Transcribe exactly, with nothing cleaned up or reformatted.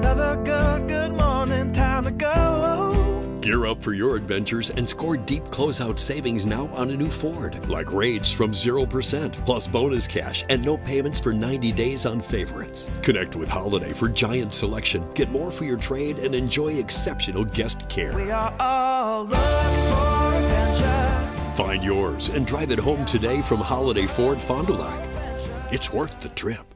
another good, good morning, time to go. Gear up for your adventures and score deep closeout savings now on a new Ford, like Rage from zero percent, plus bonus cash and no payments for ninety days on favorites. Connect with Holiday for giant selection, get more for your trade, and enjoy exceptional guest care. We are all looking for adventure. Find yours and drive it home today from Holiday Ford Fond du Lac. It's worth the trip.